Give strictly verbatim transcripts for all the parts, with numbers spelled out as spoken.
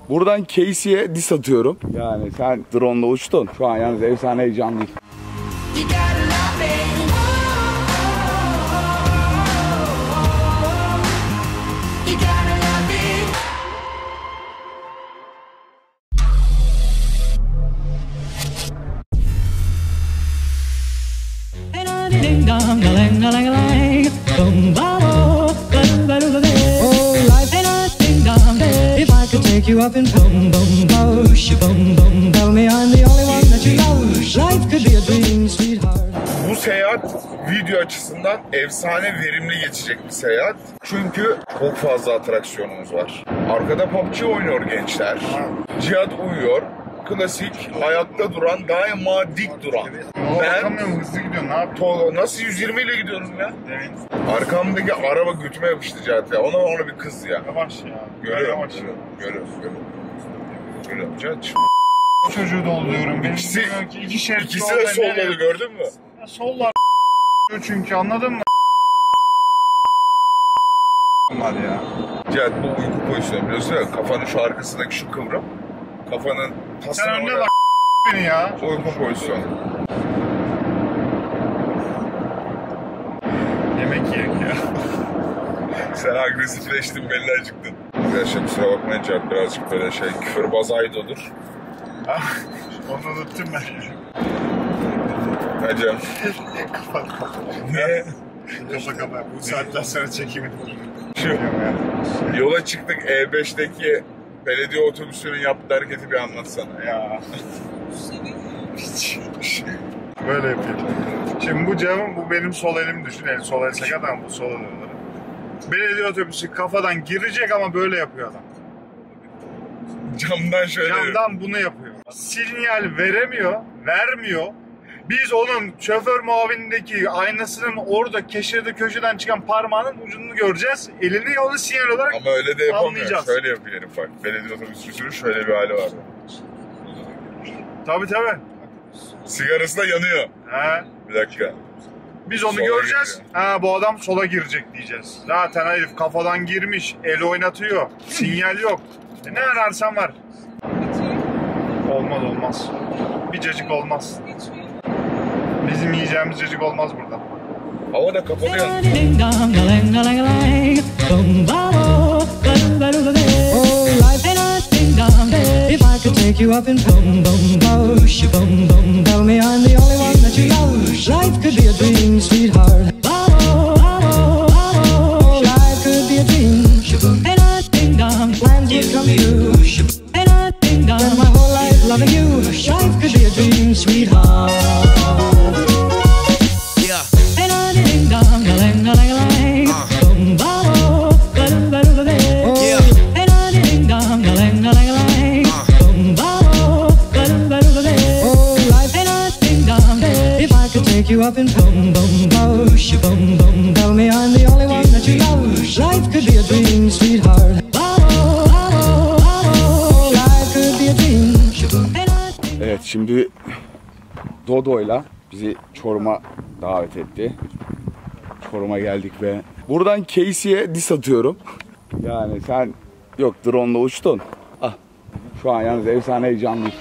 Buradan Casey'ye diss atıyorum. Yani sen drone'la uçtun. Şu an yalnız efsane heyecanlı. Take you up in boom boom boom, boom boom. Tell me I'm the only one that you love. Life could be a dream, sweetheart. Bu seyahat video açısından efsane verimli geçecek bir seyahat. Çünkü çok fazla atraksiyonumuz var. Arkada P U B G oynuyor gençler. Cihat uyuyor. Klasik, ayakta duran, daima dik duran. Ben hızlı gidiyorum, ne yapayım? Nasıl yüz yirmi ile gidiyorum ya? Evet. Arkamdaki araba götüme yapıştı Cihat ya. Ona ona bir kız ya. Yavaş ya. Görüyorum, görüyorum, görüyorum, görüyorum. Görüyorum Cihat. Çocuğu dolduruyorum. Benim İkisi, ki iki şerit ikisi de solladı, gördün mü? Ya sollar çünkü, anladın mı? Var ya. Cihat bu uyku pozisyonu biliyorsun ya, kafanın şu arkasındaki şu kıvrım. Kafanın tasını sen önüne oraya... bak beni ya. Uyku pozisyonu. Yemek yiyek ya. Sen agresifleştin, belli acıktın. Arkadaşlar kusura bakmayın, Cihat birazcık böyle şey, küfürbaz aydodur. Onu unuttum ben. Ne canım? Kapat kapat. Ne? Kapa kapa. Bu saatten sonra çekimi. Şu, yola çıktık, E beşteki belediye otobüsünün yaptığı hareketi bir anlatsana. Ya. Böyle yapayım. Şimdi bu camım, bu benim sol elim, düşün. El sol el sakat ama bu sol el. Belediye otobüsü kafadan girecek ama böyle yapıyor adam. Camdan şöyle. Camdan bunu yapıyor. Sinyal veremiyor, vermiyor. Biz onun şoför muavinindeki aynasının orada keşirde köşeden çıkan parmağının ucunu göreceğiz. Elini onu sinyal olarak ama öyle de yapamıyor. anlayacağız. Şöyle yapıyor herif bak. Belediye otobüsünün şöyle bir hali var. Tabii tabii. Sigarası da yanıyor. He. Bir dakika. Biz onu sola göreceğiz. giriyor. Ha, bu adam sola girecek diyeceğiz. Zaten herif kafadan girmiş, el oynatıyor. Sinyal yok. E ne ararsan var. Olmaz olmaz. Bir cacık olmaz. Bizim yiyeceğimiz cacık olmaz burada. Hava da kapalı ya. If I could take you up in boom boom boom, boom boom. Tell me I'm the only one that you love. Life could be a dream, sweetheart. Oh, life could be a dream. Plans would come true. Spend my whole life loving you. Life could be a dream, sweetheart. Yeah. Take you up in boom boom boom, boom boom. Tell me I'm the only one that you love. Life could be a dream, sweetheart. Life could be a dream. Evet, şimdi Dodo'yla bizi Çorum'a davet etti. Çorum'a geldik ve buradan Casey'ye diss atıyorum. Yani sen yok drone'la uçtun. Ah, şu an yalnız efsane heyecanlı.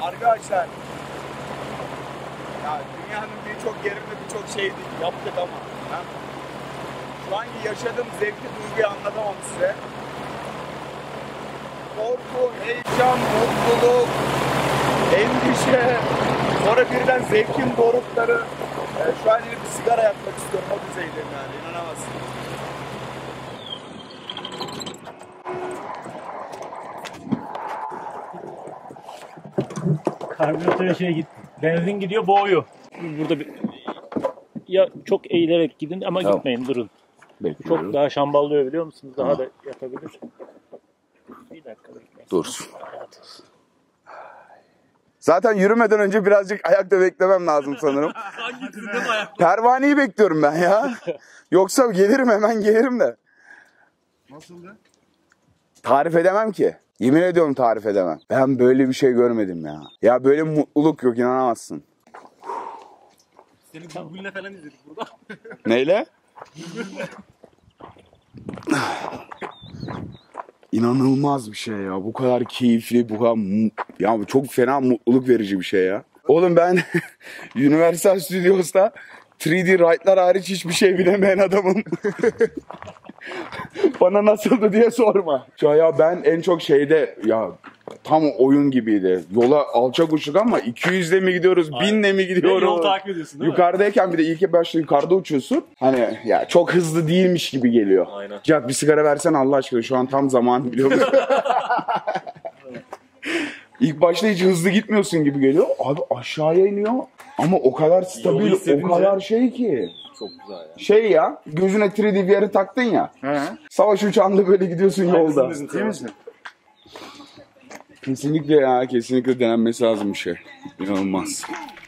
Arkadaşlar, ya dünyanın birçok yerinde birçok şey yaptık ama ben şu anki yaşadığım zevkli duyguyu anlatamam size. Korku, heyecan, mutluluk, endişe, sonra birden zevkin dorukları. Yani şu an bir sigara yakmak istiyorum, o düzeydeyim yani, inanamazsın. Karbüratöre şey git. Benzin gidiyor, boğuyor. Burada bir ya çok eğilerek gidin ama Tamam. gitmeyin, durun. Bekliyorum. Çok daha şamballıyor biliyor musunuz? Daha Tamam. da yakabilir. Bir dakika bekleyin. Dursun. Zaten yürümeden önce birazcık ayakta beklemem lazım sanırım. Pervaneyi bekliyorum ben ya. Yoksa gelirim, hemen gelirim de. Nasıldı? Tarif edemem ki. Yemin ediyorum tarif edemem. Ben böyle bir şey görmedim ya. Ya böyle bir mutluluk yok, inanamazsın. Seni Google'le falan izledik burada. Neyle? İnanılmaz bir şey ya. Bu kadar keyifli, bu kadar mu- ya çok fena mutluluk verici bir şey ya. Oğlum ben Universal Studios'ta üç D ride'lar hariç hiçbir şey bilemeyen adamım. Bana nasıldı diye sorma. Ya, ya ben en çok şeyde ya tam oyun gibiydi. Yola alçak uçtuk ama iki yüzle mi gidiyoruz, binle mi gidiyoruz? Yol takip ediyorsun değil mi? Yukarıdayken bir de ilk başta yukarıda uçuyorsun. Hani ya çok hızlı değilmiş gibi geliyor. Aynen. Cihat bir sigara versen Allah aşkına, şu an tam zamanı biliyor musun? İlk başta hiç hızlı gitmiyorsun gibi geliyor. Abi aşağıya iniyor ama o kadar stabil, o kadar şey ki. Çok güzel ya. Şey ya, gözüne üç D V R'ı taktın ya. He. Savaş uçağında böyle gidiyorsun yolda. Değil misin? Kesinlikle ya, kesinlikle denenmesi lazım bir şey. İnanılmaz.